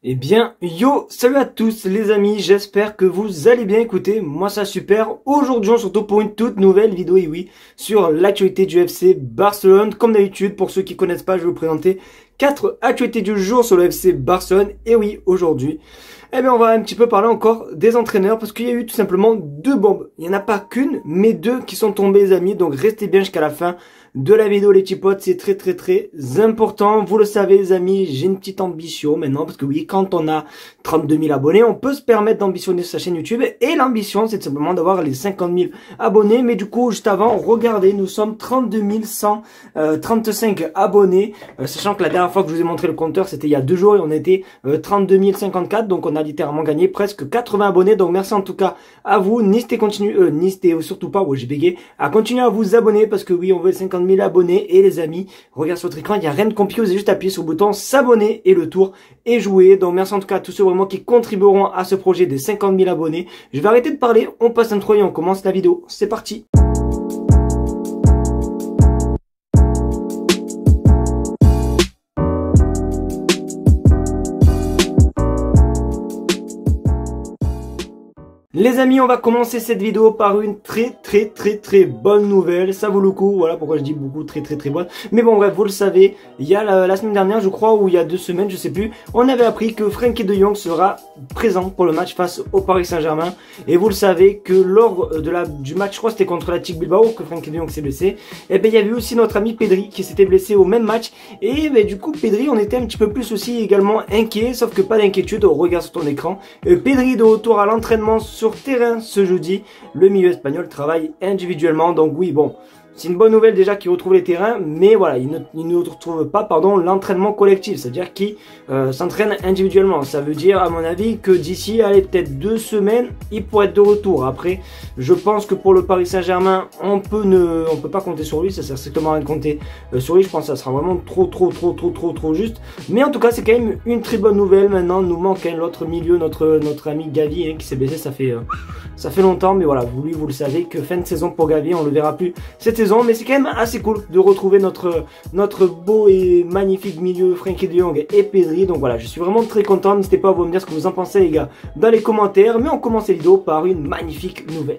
Eh bien, yo, salut à tous les amis, j'espère que vous allez bien. Écoutez, moi ça super. Aujourd'hui, on se retrouve pour une toute nouvelle vidéo, et oui, sur l'actualité du FC Barcelone. Comme d'habitude, pour ceux qui connaissent pas, je vais vous présenter 4 actualités du jour sur le FC Barcelone. Et oui, aujourd'hui, eh bien, on va un petit peu parler encore des entraîneurs parce qu'il y a eu tout simplement 2 bombes. Il n'y en a pas qu'une, mais 2 qui sont tombées, les amis. Donc, restez bien jusqu'à la fin de la vidéo, les petits potes. C'est très important. Vous le savez, les amis, j'ai une petite ambition maintenant parce que oui, quand on a 32 000 abonnés, on peut se permettre d'ambitionner sa chaîne YouTube. Et l'ambition, c'est tout simplement d'avoir les 50 000 abonnés. Mais du coup, juste avant, regardez, nous sommes 32 135 abonnés. Sachant que la dernière fois que je vous ai montré le compteur, c'était il y a 2 jours et on était 32 054. Donc, on a littéralement gagné presque 80 abonnés. Donc, merci en tout cas à vous. N'hésitez surtout pas, j'ai bégayé, à continuer à vous abonner parce que oui, on veut 50 000 abonnés. Et les amis, regardez sur votre écran, il n'y a rien de compliqué. Vous avez juste appuyé sur le bouton s'abonner et le tour est joué. Donc, merci en tout cas à tous ceux vraiment qui contribueront à ce projet des 50 000 abonnés. Je vais arrêter de parler. On passe à l'intro et on commence la vidéo. C'est parti. Les amis, on va commencer cette vidéo par une très bonne nouvelle. Ça vaut le coup. Voilà pourquoi je dis beaucoup très bonne. Mais bon, bref, vous le savez, il y a la semaine dernière, je crois, ou il y a 2 semaines, je sais plus, on avait appris que Frenkie de Jong sera présent pour le match face au Paris Saint-Germain. Et vous le savez que lors du match, je crois que c'était contre l'Athletic Bilbao que Frenkie de Jong s'est blessé. Et ben il y avait aussi notre ami Pedri qui s'était blessé au même match. Et ben du coup, Pedri, on était un petit peu plus aussi également inquiet, sauf que pas d'inquiétude. Regarde sur ton écran. Pedri de retour à l'entraînement sur terrain ce jeudi. Le milieu espagnol travaille individuellement, donc oui, bon, c'est une bonne nouvelle déjà qu'il retrouve les terrains, mais voilà, il ne retrouve pas, l'entraînement collectif, c'est-à-dire qu'il s'entraîne individuellement. Ça veut dire, à mon avis, que d'ici, allez, peut-être 2 semaines, il pourrait être de retour. Après, je pense que pour le Paris Saint-Germain, on peut pas compter sur lui, ça sert strictement à rien de compter sur lui. Je pense que ça sera vraiment trop juste. Mais en tout cas, c'est quand même une très bonne nouvelle. Maintenant, nous manque l'autre milieu, notre ami Gavi, qui s'est blessé, ça fait longtemps, mais voilà, vous le savez que fin de saison pour Gavi, on le verra plus cette saison, mais c'est quand même assez cool de retrouver notre beau et magnifique milieu Frenkie de Jong et Pedri. Donc voilà, je suis vraiment très content. N'hésitez pas à vous me dire ce que vous en pensez, les gars, dans les commentaires. Mais on commence la vidéo par une magnifique nouvelle.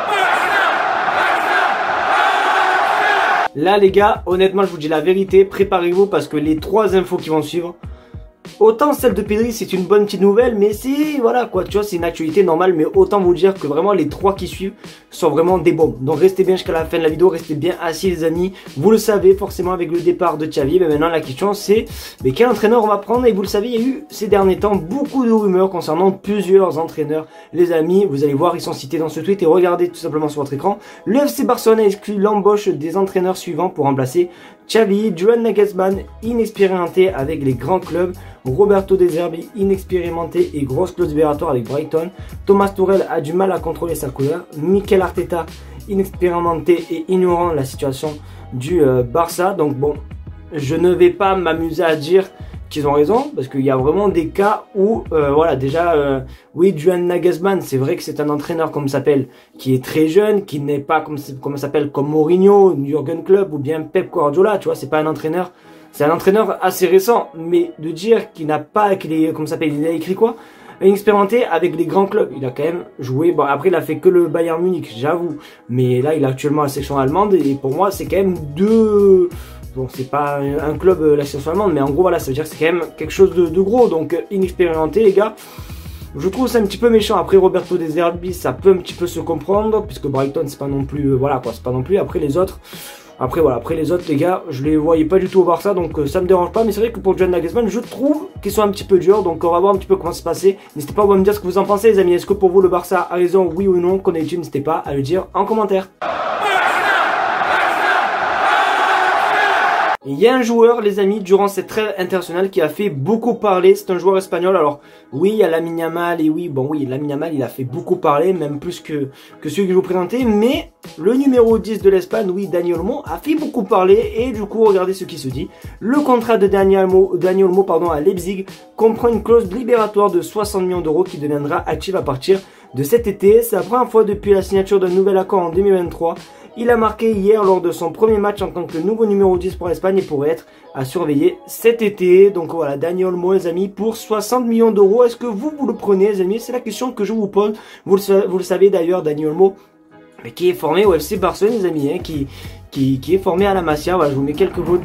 Là, les gars, honnêtement, je vous dis la vérité, préparez-vous parce que les 3 infos qui vont suivre, autant celle de Pedri, c'est une bonne petite nouvelle, mais c'est, voilà quoi, tu vois, c'est une actualité normale, mais autant vous dire que vraiment les 3 qui suivent sont vraiment des bombes. Donc restez bien jusqu'à la fin de la vidéo, restez bien assis les amis. Vous le savez forcément avec le départ de Xavi, mais maintenant la question c'est, mais quel entraîneur on va prendre? Et vous le savez, il y a eu ces derniers temps beaucoup de rumeurs concernant plusieurs entraîneurs. Les amis, vous allez voir, ils sont cités dans ce tweet et regardez tout simplement sur votre écran. Le FC Barcelone a exclu l'embauche des entraîneurs suivants pour remplacer Xavi, Julian Nagelsmann, inexpérimenté avec les grands clubs, Roberto De Zerbi, inexpérimenté et grosse clause libératoire avec Brighton, Thomas Tuchel a du mal à contrôler sa couleur, Mikel Arteta, inexpérimenté et ignorant la situation du Barça. Donc bon, je ne vais pas m'amuser à dire qu'ils ont raison, parce qu'il y a vraiment des cas où, voilà, déjà, oui, Julian Nagelsmann, c'est vrai que c'est un entraîneur, comme s'appelle, qui est très jeune, qui n'est pas comme s'appelle, comme Mourinho, Jürgen Klopp, ou bien Pep Guardiola, tu vois, c'est pas un entraîneur, c'est un entraîneur assez récent, mais de dire qu'il n'a pas, comme s'appelle, il a écrit quoi? Expérimenté avec les grands clubs, il a quand même joué, bon après il a fait que le Bayern Munich, j'avoue, mais là il est actuellement à la section allemande, et pour moi c'est quand même bon, c'est pas un club, la section allemande, mais en gros, voilà, ça veut dire que c'est quand même quelque chose de gros. Donc, inexpérimenté, les gars. Je trouve ça un petit peu méchant. Après, Roberto De Zerbi, ça peut un petit peu se comprendre, puisque Brighton, c'est pas non plus, voilà, quoi, c'est pas non plus. Après, les autres, les gars, je les voyais pas du tout au Barça, donc ça me dérange pas. Mais c'est vrai que pour Julian Nagelsmann, je trouve qu'ils sont un petit peu durs, donc on va voir un petit peu comment ça se passer. N'hésitez pas à me dire ce que vous en pensez, les amis. Est-ce que pour vous, le Barça a raison, oui ou non? Connaissez-vous? N'hésitez pas à le dire en commentaire. Il y a un joueur, les amis, durant cette trêve internationale qui a fait beaucoup parler. C'est un joueur espagnol. Alors, oui, il y a Lamine Yamal. Et oui, bon, oui, Lamine Yamal, il a fait beaucoup parler, même plus que celui que je vous présentais. Mais le numéro 10 de l'Espagne, oui, Dani Olmo, a fait beaucoup parler. Et du coup, regardez ce qui se dit. Le contrat de Dani Olmo, à Leipzig comprend une clause libératoire de 60 millions d'euros qui deviendra active à partir de cet été. C'est la première fois depuis la signature d'un nouvel accord en 2023 Il a marqué hier lors de son premier match en tant que nouveau numéro 10 pour l'Espagne et pourrait être à surveiller cet été. Donc voilà, Dani Olmo les amis pour 60 millions d'euros. Est-ce que vous le prenez les amis? C'est la question que je vous pose. Vous le savez d'ailleurs, Dani Olmo, mais qui est formé au FC Barcelone les amis, hein, qui est formé à la Masia. Voilà, je vous mets quelques votes.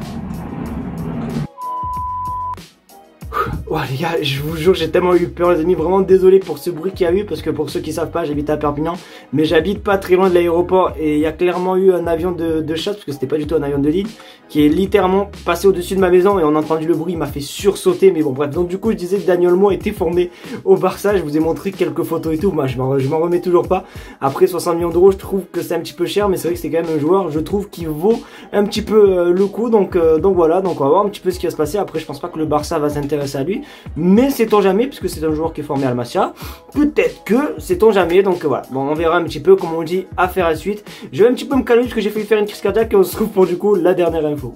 Oh les gars, je vous jure, j'ai tellement eu peur les amis, vraiment désolé pour ce bruit qu'il y a eu, parce que pour ceux qui savent pas, j'habite à Perpignan, mais j'habite pas très loin de l'aéroport, et il y a clairement eu un avion de chasse, parce que c'était pas du tout un avion de ligne, qui est littéralement passé au-dessus de ma maison, et on a entendu le bruit, il m'a fait sursauter, mais bon bref, donc du coup je disais que Dani Olmo était formé au Barça, je vous ai montré quelques photos et tout, moi je m'en remets toujours pas. Après 60 millions d'euros, je trouve que c'est un petit peu cher, mais c'est vrai que c'est quand même un joueur, je trouve qu'il vaut un petit peu le coup, donc voilà, donc on va voir un petit peu ce qui va se passer. Après je pense pas que le Barça va s'intéresser à lui, mais sait-on jamais, puisque c'est un joueur qui est formé à la Masia, peut-être que sait-on jamais, donc voilà, bon on verra un petit peu, comme on dit, affaire à suite. Je vais un petit peu me calmer parce que j'ai failli faire une crise cardiaque et on se retrouve pour du coup la dernière info.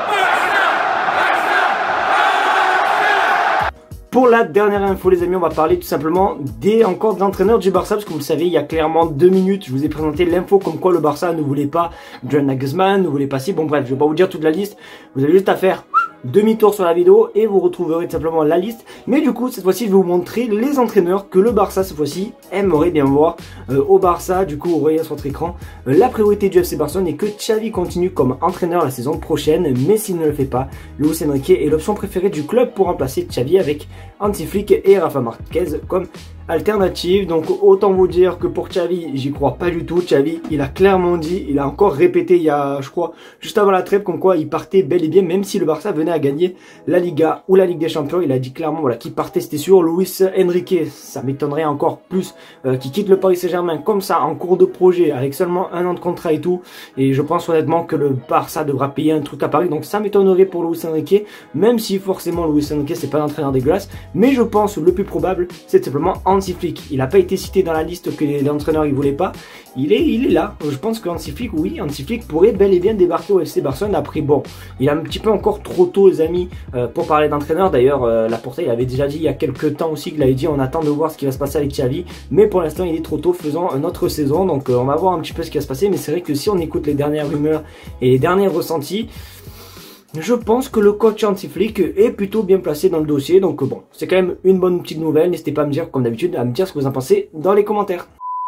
Pour la dernière info les amis, on va parler tout simplement encore de l'entraîneur du Barça, parce que vous le savez, il y a clairement 2 minutes, je vous ai présenté l'info comme quoi le Barça ne voulait pas Julian Nagelsmann, ne voulait pas si, bon bref, je vais pas vous dire toute la liste, vous avez juste à faire demi-tour sur la vidéo et vous retrouverez tout simplement la liste. Mais du coup cette fois-ci je vais vous montrer les entraîneurs que le Barça cette fois-ci aimerait bien voir au Barça. Du coup vous voyez sur votre écran, la priorité du FC Barcelone est que Xavi continue comme entraîneur la saison prochaine, mais s'il ne le fait pas, Luis Enrique est l'option préférée du club pour remplacer Xavi, avec Hansi Flick et Rafa Marquez comme alternative. Donc autant vous dire que pour Xavi, j'y crois pas du tout. Xavi, il a clairement dit, il a encore répété il y a, je crois, juste avant la trêve, comme quoi il partait bel et bien, même si le Barça venait à gagner la Liga ou la Ligue des Champions. Il a dit clairement voilà qu'il partait, c'était sûr. Luis Enrique, ça m'étonnerait encore plus qu'il quitte le Paris Saint-Germain comme ça en cours de projet avec seulement 1 an de contrat et tout. Et je pense honnêtement que le Barça devra payer un truc à Paris, donc ça m'étonnerait pour Luis Enrique, même si forcément Luis Enrique c'est pas un entraîneur dégueulasse. Mais je pense le plus probable c'est simplement Hansi Flick. Il n'a pas été cité dans la liste que l'entraîneur il voulait pas. Il est là. Je pense que Hansi Flick, oui, Hansi Flick pourrait bel et bien débarquer au FC Barcelone. Après bon, il est un petit peu encore trop tôt les amis pour parler d'entraîneur. D'ailleurs Laporta il avait déjà dit il y a quelques temps aussi qu'il avait dit on attend de voir ce qui va se passer avec Xavi, mais pour l'instant il est trop tôt, faisant une autre saison. Donc on va voir un petit peu ce qui va se passer. Mais c'est vrai que si on écoute les dernières rumeurs et les derniers ressentis, je pense que le coach Hansi Flick est plutôt bien placé dans le dossier. Donc bon, c'est quand même une bonne petite nouvelle. N'hésitez pas à me dire, comme d'habitude, à me dire ce que vous en pensez dans les commentaires.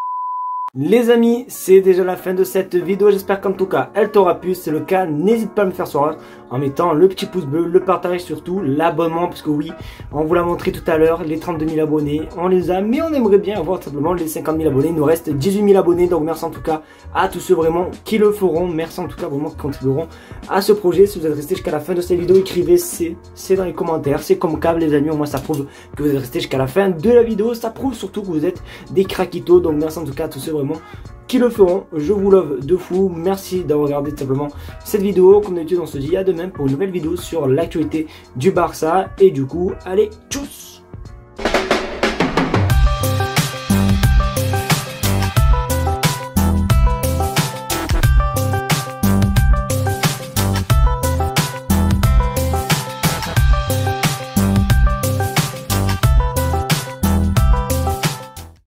Les amis, c'est déjà la fin de cette vidéo, j'espère qu'en tout cas elle t'aura plu. Si c'est le cas, n'hésite pas à me faire sourire en mettant le petit pouce bleu, le partage, surtout l'abonnement, parce que oui, on vous l'a montré tout à l'heure, les 32 000 abonnés, on les a, mais on aimerait bien avoir tout simplement les 50 000 abonnés. Il nous reste 18 000 abonnés, donc merci en tout cas à tous ceux vraiment qui le feront, merci en tout cas vraiment qui contribueront à ce projet. Si vous êtes resté jusqu'à la fin de cette vidéo, écrivez c'est dans les commentaires, c'est comme câble les amis, au moins ça prouve que vous êtes resté jusqu'à la fin de la vidéo, ça prouve surtout que vous êtes des craquitos, donc merci en tout cas à tous ceux vraiment qui le feront. Je vous love de fou, merci d'avoir regardé tout simplement cette vidéo. Comme d'habitude on se dit à demain pour une nouvelle vidéo sur l'actualité du Barça, et du coup allez tchuss.